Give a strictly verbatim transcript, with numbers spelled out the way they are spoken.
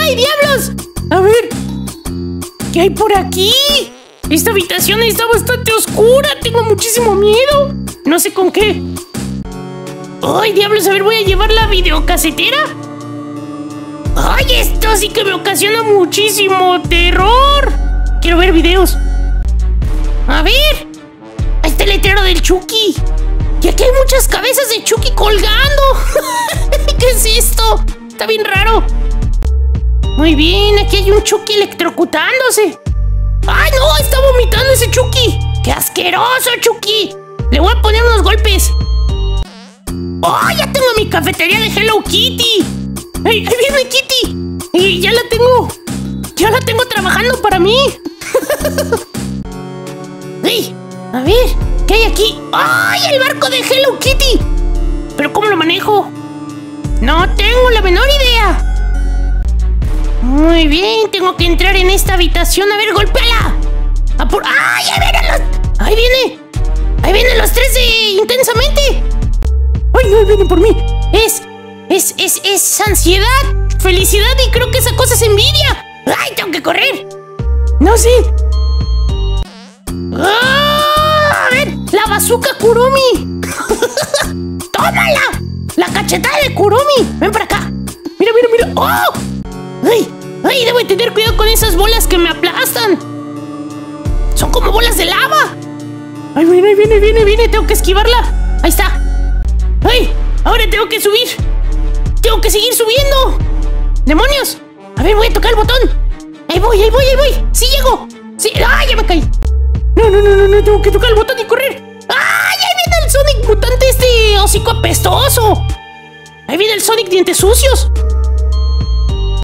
¡Ay, diablos! A ver, ¿qué hay por aquí? Esta habitación está bastante oscura. Tengo muchísimo miedo. No sé con qué. ¡Ay, diablos! A ver, voy a llevar la videocasetera. ¡Ay, esto sí que me ocasiona muchísimo terror! Quiero ver videos. A ver. Ahí está el letrero del Chucky. Y aquí hay muchas cabezas de Chucky colgando. ¿Qué es esto? Está bien raro. Muy bien, aquí hay un Chucky electrocutándose. ¡Ay, no! ¡Está vomitando ese Chucky! ¡Qué asqueroso, Chucky! Le voy a poner unos golpes. ¡Oh, ya tengo mi cafetería de Hello Kitty! ¡Ay, ahí viene Kitty! ¡Y ya la tengo! ¡Ya la tengo trabajando para mí! ¡Ey! A ver, ¿qué hay aquí? ¡Ay, el barco de Hello Kitty! ¿Pero cómo lo manejo? No tengo la menor idea. Muy bien, tengo que entrar en esta habitación. A ver, golpéala. Apur ¡Ay, ahí vienen los! ¡Ahí viene! ¡Ahí vienen los tres de Intensamente! ¡Ay, ahí vienen por mí! Es... Es... Es... Es ansiedad, felicidad y creo que esa cosa es envidia. ¡Ay, tengo que correr! No sé. ¡Ah! A ver, la bazooka Kurumi. ¡Tómala! La cachetada de Kurumi. Ven para acá. Mira, mira, mira. ¡Oh! ¡Ay! ¡Ay! Debo tener cuidado con esas bolas que me aplastan. Son como bolas de lava. ¡Ay, viene, viene, viene, viene! Tengo que esquivarla. Ahí está. ¡Ay! Ahora tengo que subir. Tengo que seguir subiendo. ¡Demonios! A ver, voy a tocar el botón. Ahí voy, ahí voy, ahí voy. ¡Sí llego! ¡Sí! ¡Ay, ya me caí! No, no, no, no, no. Tengo que tocar el botón y correr. ¡Ay! Ahí viene el Sonic mutante este hocico apestoso. Ahí viene el Sonic dientes sucios.